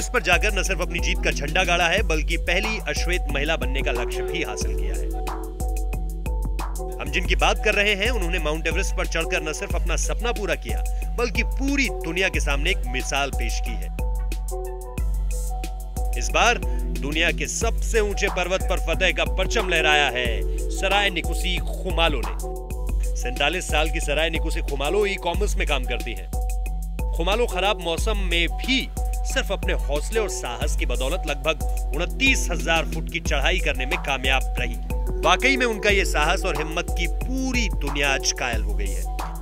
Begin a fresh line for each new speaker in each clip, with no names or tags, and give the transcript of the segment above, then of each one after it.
Everest पर जाकर न सिर्फ अपनी जीत का झंडा गाड़ा है, बल्कि पहली अश्वेत महिला बनने का लक्ष्य भी हासिल किया है। हम जिनकी बात कर रहे हैं, उन्होंने माउंट एवरेस्ट पर चढ़कर न सिर्फ अपना सपना पूरा किया, बल्कि पूरी दुनिया के सामने एक मिसाल पेश की है। इस बार दुनिया के सबसे ऊंचे पर्वत पर फतेह का परचम लहराया है सराय निकुसी खुमालो ने। 47 साल की सराय निकुसी खुमालो ई कॉमर्स में काम करती है। खुमालो खराब मौसम में भी सिर्फ अपने हौसले और साहस की बदौलत लगभग 29,000 फुट की चढ़ाई करने में कामयाब रही। वाकई में उनका ये साहस और हिम्मत की पूरी दुनिया आज कायल हो गई है।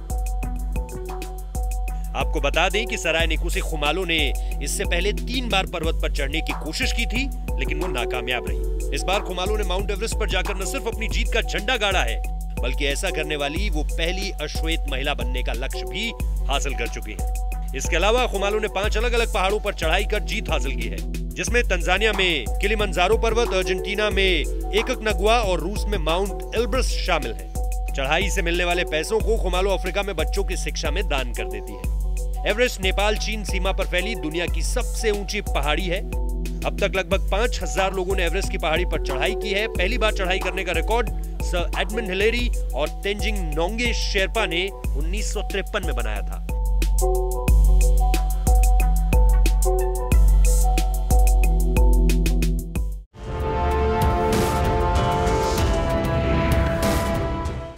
आपको बता दें कि सराय निकुसी खुमालो ने इससे पहले 3 बार पर्वत पर चढ़ने की कोशिश की थी, लेकिन वो नाकामयाब रही। इस बार खुमालो ने माउंट एवरेस्ट पर जाकर न सिर्फ अपनी जीत का झंडा गाड़ा है, बल्कि ऐसा करने वाली वो पहली अश्वेत महिला बनने का लक्ष्य भी हासिल कर चुकी है। इसके अलावा खुमालो ने 5 अलग अलग पहाड़ों पर चढ़ाई कर जीत हासिल की है, जिसमें तंजानिया में किलिमंजारो पर्वत, अर्जेंटीना में एककनगुआ और रूस में माउंट एल्ब्रस शामिल है। चढ़ाई से मिलने वाले पैसों को खुमालो अफ्रीका में बच्चों की शिक्षा में दान कर देती है। एवरेस्ट नेपाल चीन सीमा पर फैली दुनिया की सबसे ऊंची पहाड़ी है। अब तक लगभग 5,000 लोगों ने एवरेस्ट की पहाड़ी पर चढ़ाई की है। पहली बार चढ़ाई करने का रिकॉर्ड सर एडमंड हिलेरी और तेंजिंग नोंगे शेरपा ने 1953 में बनाया था।